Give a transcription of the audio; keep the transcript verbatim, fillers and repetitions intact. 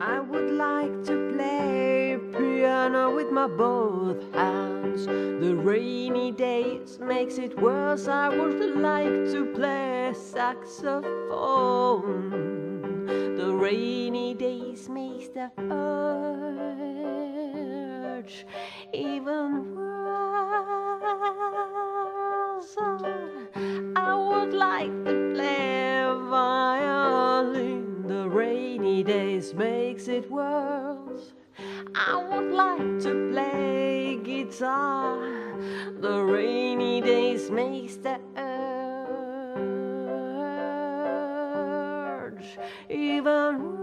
I would like to play piano with my both hands. The rainy days makes it worse. I would like to play saxophone. The rainy days makes the urge even worse. I would like to play violin. The rainy days makes it worse. I would like to play guitar. The rainy days makes the urge even worse.